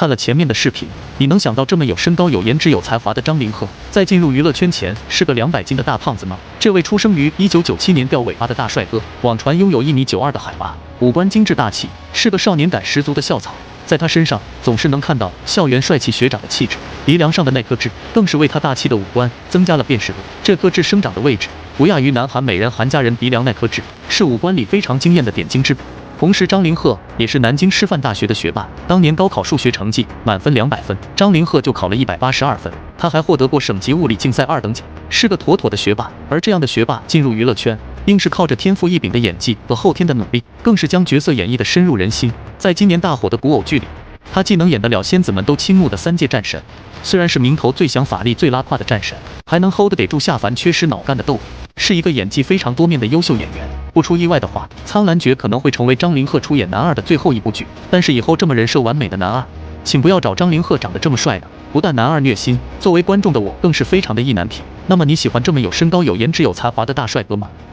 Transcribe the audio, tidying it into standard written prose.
看了前面的视频，你能想到这么有身高、有颜值、有才华的张凌赫，在进入娱乐圈前是个200斤的大胖子吗？这位出生于1997年掉尾巴的大帅哥，网传拥有1.92米的海拔，五官精致大气，是个少年感十足的校草。在他身上总是能看到校园帅气学长的气质，鼻梁上的那颗痣更是为他大气的五官增加了辨识度。这颗痣生长的位置不亚于南韩美人韩家人鼻梁那颗痣，是五官里非常惊艳的点睛之笔。同时，张凌赫也是南京师范大学的学霸，当年高考数学成绩满分200分，张凌赫就考了182分。他还获得过省级物理竞赛2等奖，是个妥妥的学霸。而这样的学霸进入娱乐圈，应是靠着天赋异禀的演技和后天的努力，更是将角色演绎的深入人心。在今年大火的古偶剧里，他既能演得了仙子们都倾慕的3届战神，虽然是名头最响、法力最拉胯的战神，还能 hold 得住下凡缺失脑干的逗比，是一个演技非常多面的优秀演员。不出意外的话，《苍兰诀》可能会成为张凌赫出演男二的最后一部剧。但是以后这么人设完美的男二，请不要找张凌赫长得这么帅的，不但男二虐心，作为观众的我更是非常的意难平。那么你喜欢这么有身高、有颜值、有才华的大帅哥吗？